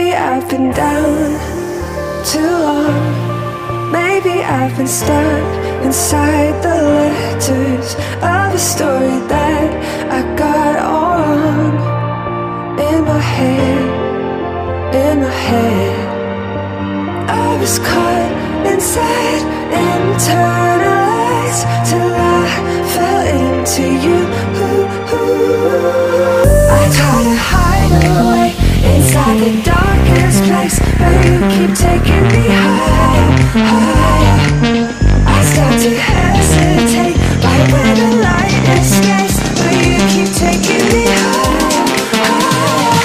Maybe I've been down too long. Maybe I've been stuck inside the letters of a story that I got all wrong. In my head, in my head, I was caught inside, internalized, till I fell into you. I try to hide away inside the darkest place, but you keep taking me higher, higher. I start to hesitate right when the light escapes, but you keep taking me higher, higher.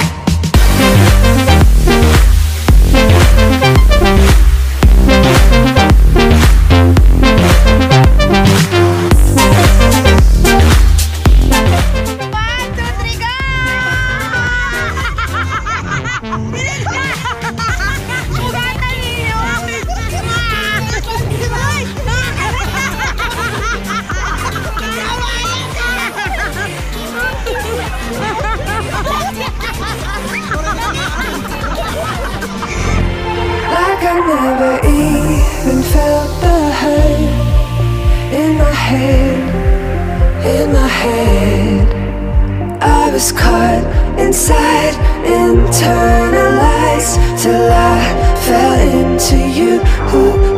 I never even felt the hurt in my head, in my head. I was caught inside, internalized, till I fell into you.